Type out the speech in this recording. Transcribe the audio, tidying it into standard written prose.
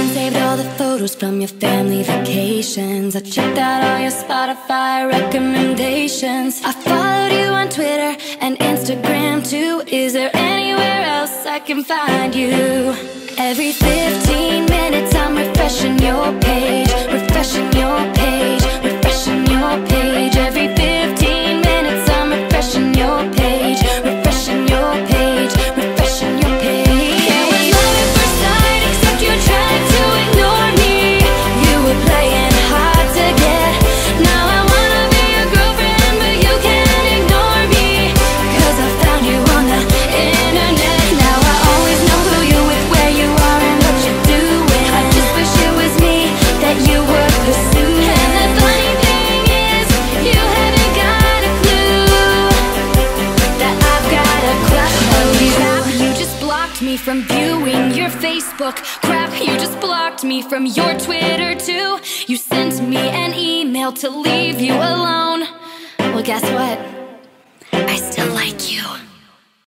Saved all the photos from your family vacations. I checked out all your Spotify recommendations. I followed you on Twitter and Instagram too. Is there anywhere else I can find you? Every 15 minutes I'm refreshing your page, refreshing your page, refreshing your page. Every 15 minutes I'm refreshing your page, refreshing your page, refreshing your page. It was love at first sight, except you tried to ignore me. You were playing hard to get. Now I wanna be your girlfriend, but you can't ignore me, 'cause I found you on the internet. Now I always know who you with, where you are and what you're doing. I just wish it was me that you were pursuing. And the funny thing is, you haven't got a clue that I've got a crush on you. Crap, you just blocked me from viewing your Facebook. Crap, you just blocked me from your Twitter too. You sent me an email to leave you alone. Well, guess what? I still like you.